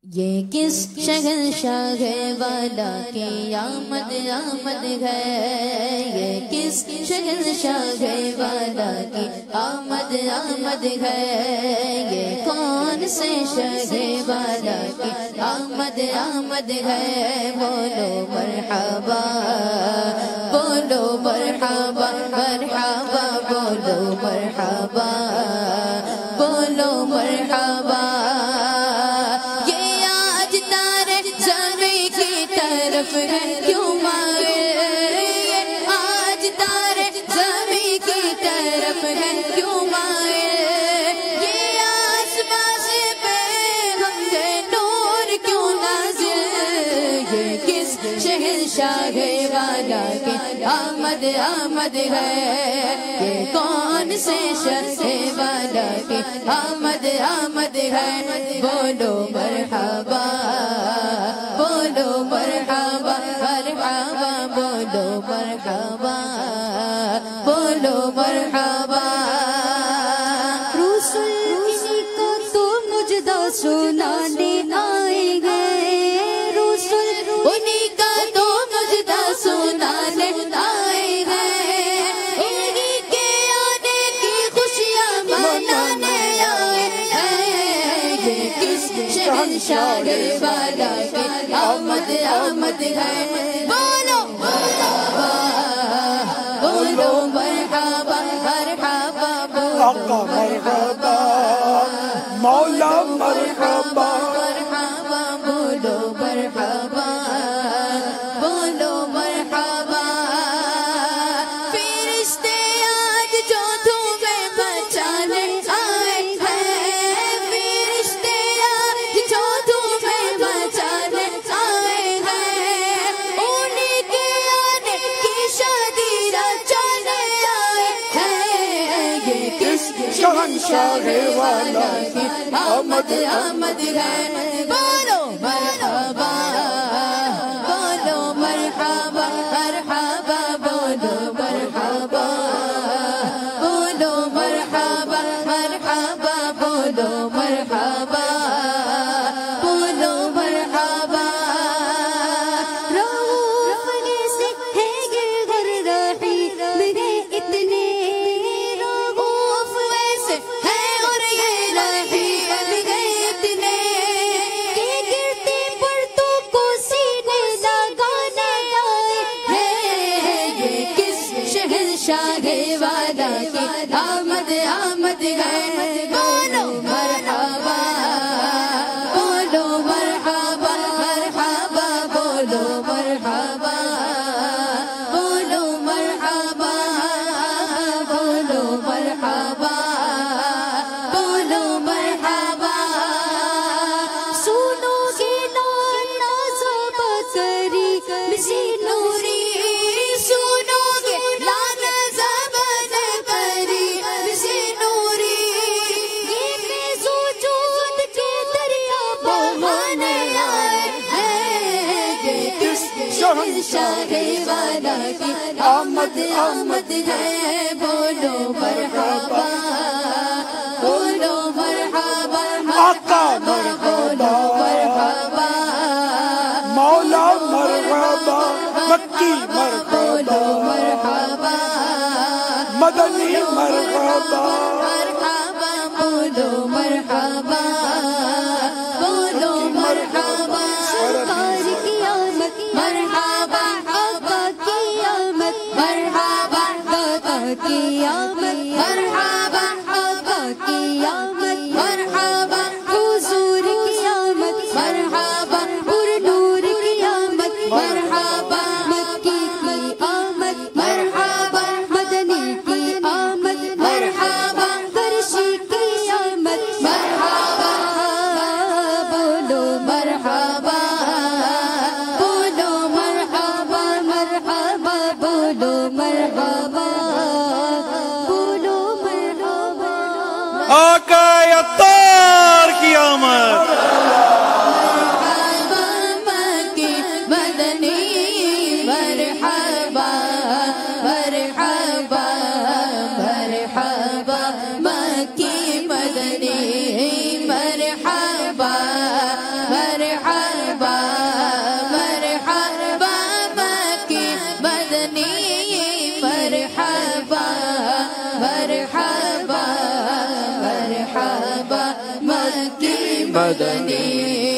یہ کس شہنشاہ والا کی آمد آمد ہے، یہ کس شہنشاہ والا کی آمد آمد ہے، یہ کون سے شاہ والا کی آمد آمد ہے، بولو مرحبا بولو مرحبا مرحبا بولو مرحبا بولو مرحبا۔ کیوں مائل آج تارے زمین کی طرف ہے، کیوں مائل یہ آسمان سے پہ ہم گئے نور کیوں نازل، یہ کس شہنشاہ والا کی آمد آمد ہے، یہ کون سے شاہ والا کی آمد آمد ہے، بولو مرحبا بولو مرحبا مرحبا بولو مرحبا بولو مرحبا۔ رسول کسی کو تو مجدہ سنانے آئے گئے، رسول انہی کا تو مجدہ سنانے آئے گئے، انہی کے آنے کی خوشیاں منانے آئے ہیں، یہ کس شہنشاہ والا کی آمد آمد ہے، بولو مرحبا بولو مرحبا مرحبا بولو مرحبا مولا مرحبا مرحبا بولو مرحبا بولو مرحبا۔ فرشتے آج جو تمہیں بچانے آئے ہیں، فرشتے آج جو تمہیں بچانے آئے ہیں، انہی کے آنے کی شادی رچانے آئے ہیں، یہ کس شہنشاہ والا کی آمد آمد ہے، بولو مرحبا بولو مرحبا مرحبا بولو مرحبا بولو مرحبا مرحبا بولو مرحبا بولو مرحبا۔ رؤوف سے ہے گر رہی میرے اتنے، رؤوف سے ہے اور یہ رہی میرے اتنے، کہ گرتے پرتوں کو سینے لگانے آئے ہیں، یہ کس شہنشاہ والا کی آمد آمد ہے، بولو مرحبا بولو مرحبا مرحبا بولو مرحبا بولو مرحبا بولو مرحبا بولو مرحبا۔ سنو گے ناز بکری مسی نوری، سنو گے ناز بکری مسی نوری، یہ فیض وجود کے دریا بہانے آئے ہیں، یہ کس شہنشاہ والا کی آمد آمد ہے، بولو مرحبا بولو مرحبا آقا بولو مرحبا مولا مرحبا مکی بولو مرحبا مرحبا مدنی مرحبا مرحبا بولو مرحبا بولو مرحبا۔ سرکار کی آمد مرحبا، آقا کی آمد مرحبا، دادا کی آمد مرحبا، آقا کی آمد مرحبا، حضور کی آمد مرحبا، پر نور کی آمد مرحبا، مکی کی آمد مرحبا، مدنی کی آمد مرحبا، فرشی کی آمد مرحبا، بولو مرحبا بولو مرحبا مرحبا بولو مرحبا بولو مرحبا۔ آقا عطار کی آمد، مرحبا مکی مدنی مرحبا مرحبا مرحبا مکی مدنی مرحبا مرحبا مدنی